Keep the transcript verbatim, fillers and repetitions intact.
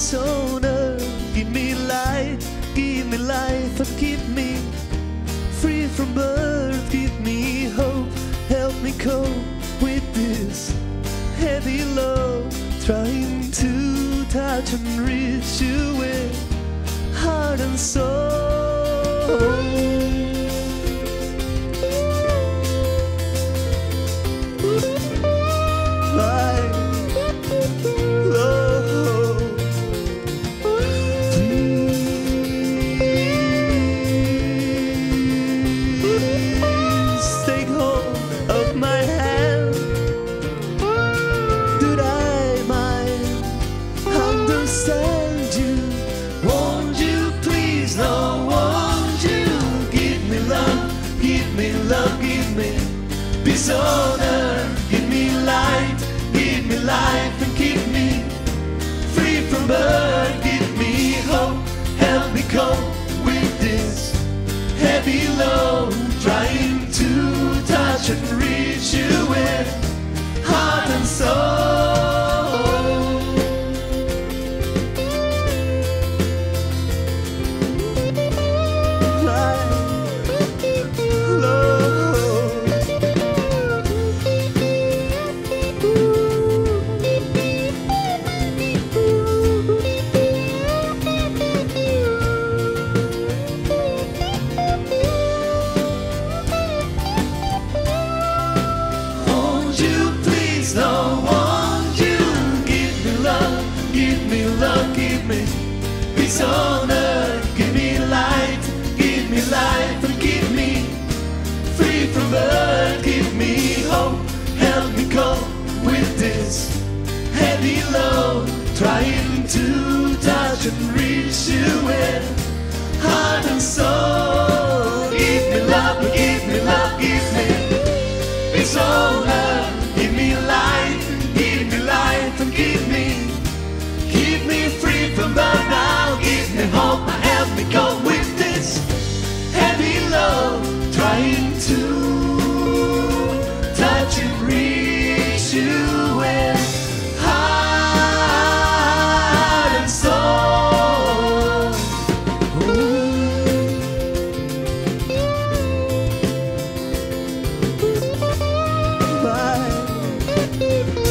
peace on earth. Give me light, give me life, and keep me free from birth. Give me hope, help me cope with this heavy load. Trying to touch and reach you with heart and soul. Peace on earth, give me light, give me life, and keep me free from birth. Give me hope, help me cope with this heavy load. Trying to touch and reach you with heart and soul. Peace on earth, give me light, give me life, and keep me free from birth. Give me hope, help me cope with this heavy load. Trying to touch and reach you with heart and soul. Give me love, give me love, give me peace on earth. Give me light, give me life, and keep me Keep me free from burnout. Give me hope, help me go with this heavy load. Trying to touch and reach you with heart and soul. Ooh. Bye.